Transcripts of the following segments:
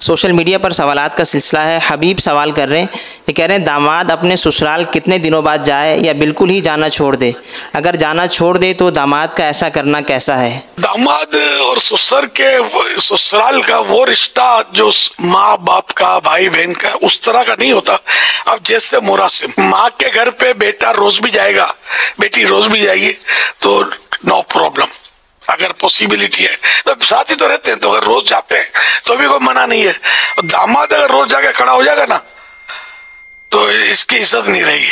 Social media پر سوالات کا سلسلہ ہے۔ حبیب سوال کر رہے ہیں، یہ کہہ رہے ہیں داماد اپنے سسرال کتنے دنوں بعد جائے یا بالکل ہی جانا چھوڑ دے؟ اگر جانا چھوڑ دے تو داماد کا ایسا کرنا کیسا ہے؟ داماد اور سسر کے سسرال کا وہ رشتہ جو ماں باپ کا بھائی بہن کا اس طرح کا نہیں ہوتا۔ اب جیسے مراسم، ماں کے گھر پہ بیٹا روز بھی جائے گا، بیٹی روز بھی جائے گی تو نو پرابلم، اگر پوسیبلٹی ہے تو ساتھ ہی تو رہتے ہیں، تو اگر روز جاتے ہیں تو بھی کوئی منع نہیں ہے۔ داماد اگر روز جا کے کھڑا ہو جائے گا نا تو اس کی عزت نہیں رہے گی،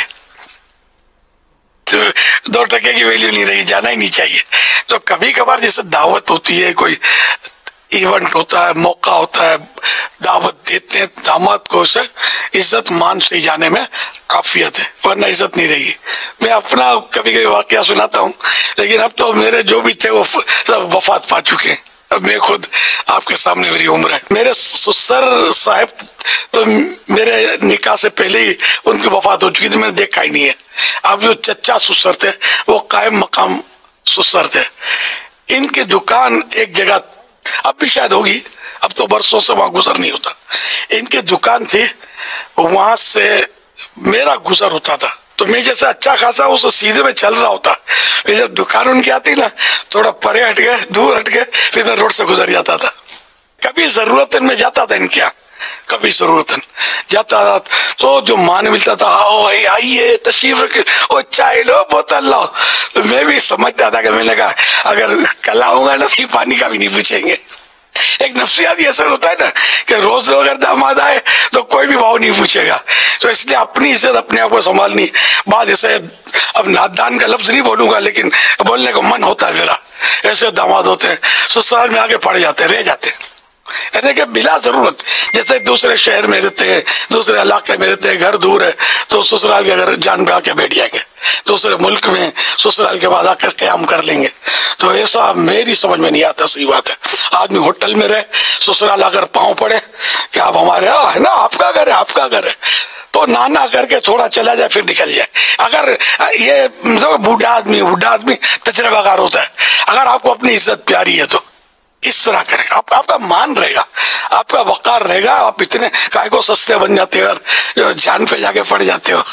تو 2 ٹکے کی ویلیو نہیں رہی، جانا ہی نہیں چاہیے۔ تو کبھی کبھار جیسے دعوت ہوتی ہے، کوئی ایونٹ ہوتا ہے، موقع ہوتا ہے، دعوت دیتے ہیں داماد کو، اسے عزت مان سے جانے میں کافیت ہے، ورنہ عزت نہیں رہے گی۔ میں اپنا کبھی کبھی واقعہ سناتا ہوں، لیکن اب تو میرے جو بھی تھے وہ سب وفات پا چکے ہیں، اب میں خود آپ کے سامنے میری عمر ہے۔ میرے سسر صاحب تو میرے نکاح سے پہلے ہی ان کی وفات ہو چکی تھی، میں نے دیکھا ہی نہیں ہے۔ اب جو چچا سسر تھے وہ قائم مقام سسر تھے، ان کی دکان ایک جگہ اب بھی شاید ہوگی، اب تو برسوں سے وہاں گزر نہیں ہوتا، ان کی دکان تھی، وہاں سے میرا گزر ہوتا تھا، تو میں جیسے اچھا خاصا اس سیدھے میں چل رہا ہوتا، پھر جب دکان ان کی آتی نا تھوڑا پرے ہٹ گئے، دور ہٹ گئے، پھر میں روڈ سے گزر جاتا تھا۔ کبھی ضرورت میں جاتا تھا ان کے یہاں، کبھی ضرورت جاتا تھا تو جو مان ملتا تھا، آئیے تشریف رکھے، او چائے لو بوتل لو، میں بھی سمجھتا تھا کہ میں نے کہا اگر کل آؤں گا نا تو پانی کا بھی نہیں پوچھیں گے۔ ایک نفسیاتی اثر ہوتا ہے نا کہ روز اگر داماد آئے تو کوئی بھی بھاؤ نہیں پوچھے گا، تو اس لیے اپنی عزت اپنے آپ کو سنبھالنی۔ بعد ایسے اب نادان کا لفظ نہیں بولوں گا، لیکن بولنے کو من ہوتا ہے میرا، ایسے داماد ہوتے ہیں سسرال میں آگے پڑ جاتے، رہ جاتے ہیں، یعنی کہ بلا ضرورت، جیسے دوسرے شہر میں رہتے ہیں، دوسرے علاقے میں رہتے ہیں، گھر دور ہے تو سسرال کے گھر جان پہ آ کے بیٹھ جائیں گے، دوسرے ملک میں سسرال کے بعد آ کر قیام کر لیں گے، تو ایسا میری سمجھ میں نہیں آتا۔ صحیح بات ہے، آدمی ہوٹل میں رہے، سسرال اگر پاؤں پڑے کہ آپ ہمارے ہے نا، آپ کا گھر ہے، آپ کا گھر ہے، تو نانا کر کے تھوڑا چلا جائے پھر نکل جائے۔ اگر یہ بوڑھا آدمی تجربہ کار ہوتا ہے، اگر آپ کو اپنی عزت پیاری ہے تو اس طرح کریں، آپ کا مان رہے گا، آپ کا وقار رہے گا، آپ اتنے کائے کو سستے بن جاتے ہو اور جان پہ جا کے پڑ جاتے ہو۔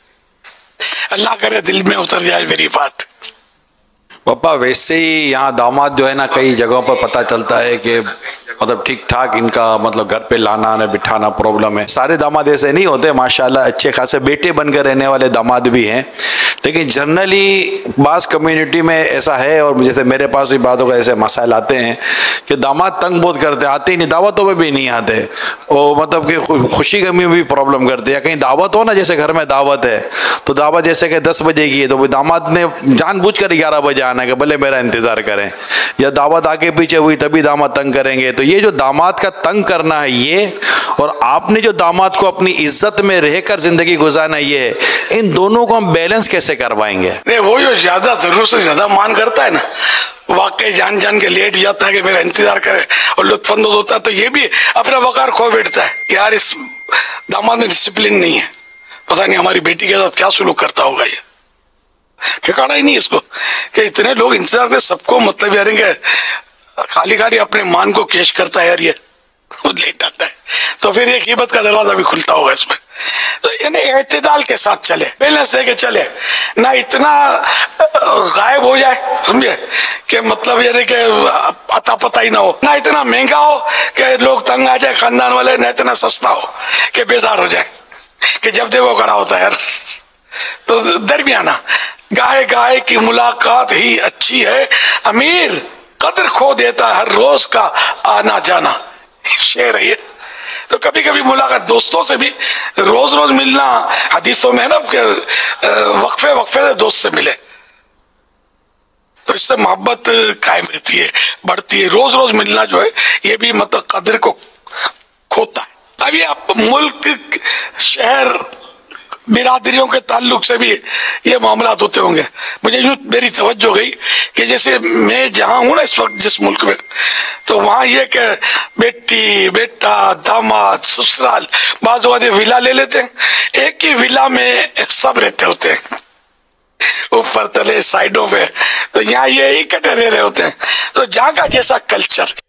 اللہ کرے دل میں اتر جائے میری بات۔ پاپا ویسے ہی یہاں داماد جو ہے نا کئی جگہوں پر پتہ چلتا ہے کہ مطلب ٹھیک ٹھاک ان کا مطلب گھر پہ لانا بٹھانا پرابلم ہے۔ سارے داماد ایسے نہیں ہوتے، ماشاءاللہ اچھے خاصے بیٹے بن کر رہنے والے داماد بھی ہیں، لیکن جنرلی بعض کمیونٹی میں ایسا ہے، اور جیسے میرے پاس بھی بعضوں کا ایسے مسائل آتے ہیں کہ داماد تنگ بہت کرتے، آتے ہی نہیں، دعوتوں میں بھی نہیں آتے، اور مطلب کہ خوشی غمی بھی پرابلم کرتے، یا کہیں دعوت ہو نا، جیسے گھر میں دعوت ہے تو دعوت جیسے کہ 10 بجے کی ہے تو داماد نے جان بوجھ کر 11 بجے آنا ہے کہ بھلے میرا انتظار کریں، یا دعوت آگے پیچھے ہوئی تبھی داماد تنگ کریں گے۔ تو یہ جو داماد کا تنگ کرنا ہے یہ، اور آپ نے جو داماد کو اپنی عزت میں رہ کر زندگی گزارنا یہ ہے، ان دونوں کو ہم بیلنس کیسے کروائیں گے؟ نہیں، وہ جو زیادہ ضرورت سے زیادہ مان کرتا ہے نا، واقعی جان کے لیٹ جاتا ہے کہ میرا انتظار کرے اور لطف اندوز ہوتا ہے، تو یہ بھی اپنا وقار کھو بیٹھتا ہے کہ یار اس داماد میں ڈسپلن نہیں ہے، پتہ نہیں ہماری بیٹی کے ساتھ کیا سلوک کرتا ہوگا، یہ ٹھکانا ہی نہیں اس کو کہ اتنے لوگ انتظار کریں، سب کو مطلب یار کہ خالی اپنے مان کو کیش کرتا ہے یار، یہ لیٹ آتا ہے، تو پھر یہ غیبت کا دروازہ بھی کھلتا ہوگا اس میں۔ تو یعنی اعتدال کے ساتھ چلے، بیلنس لے کے چلے، نہ اتنا غائب ہو جائے سمجھے کہ مطلب یعنی کہ عطا پتہ ہی نہ ہو، نہ اتنا مہنگا ہو کہ لوگ تنگ آ جائے خاندان والے، نہ اتنا سستا ہو کہ بیزار ہو جائے کہ جب دیکھو کھڑا ہوتا ہے یار۔ تو درمیانہ گائے کی ملاقات ہی اچھی ہے، امیر قدر کھو دیتا ہے ہر روز کا آنا جانا، شعر ہے یہ۔ تو کبھی کبھی ملاقات دوستوں سے بھی، روز ملنا، حدیثوں میں ہے نا کہ وقفے سے دوست سے ملے، تو اس سے محبت قائم رہتی ہے، بڑھتی ہے۔ روز ملنا جو ہے یہ بھی مطلب قدر کو کھوتا ہے۔ اب یہ ملک، شہر، برادریوں کے تعلق سے بھی یہ معاملات ہوتے ہوں گے۔ مجھے میری توجہ گئی کہ جیسے میں جہاں ہوں نا اس وقت جس ملک میں، تو وہاں یہ کہ بیٹی، بیٹا، داماد، سسرال، بعض اوقات ولا لے لیتے ہیں، ایک ہی ولا میں سب رہتے ہوتے ہیں، اوپر تلے سائڈوں پہ، تو یہاں یہ اکٹھے رہ رہے ہوتے ہیں۔ تو جہاں کا جیسا کلچر،